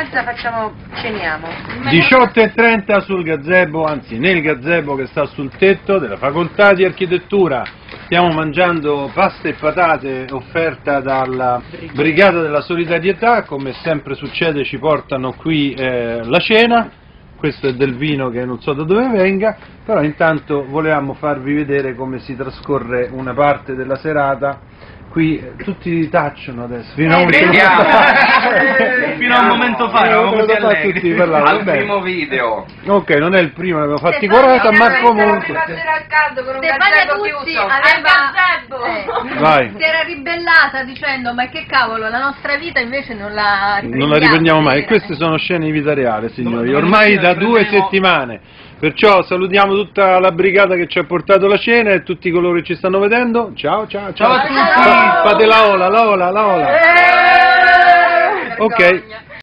ceniamo. 18:30 sul gazebo, anzi nel gazebo che sta sul tetto della facoltà di architettura. Stiamo mangiando pasta e patate offerta dalla Brigata della Solidarietà, come sempre succede ci portano qui la cena, questo è del vino che non so da dove venga, però intanto volevamo farvi vedere come si trascorre una parte della serata. Qui tutti tacciono adesso, fino a un momento fa eravamo così allegri. Al primo video. Ok, non è il primo, ne avevo fatti 40, ma comunque. Stefania Tuzzi si era ribellata dicendo ma che cavolo, la nostra vita invece non la riprendiamo mai. E queste sono scene di vita reale, signori, ormai da 2 settimane. Perciò salutiamo tutta la brigata che ci ha portato la cena e tutti coloro che ci stanno vedendo. Ciao ciao ciao. Fate la ola. Ok.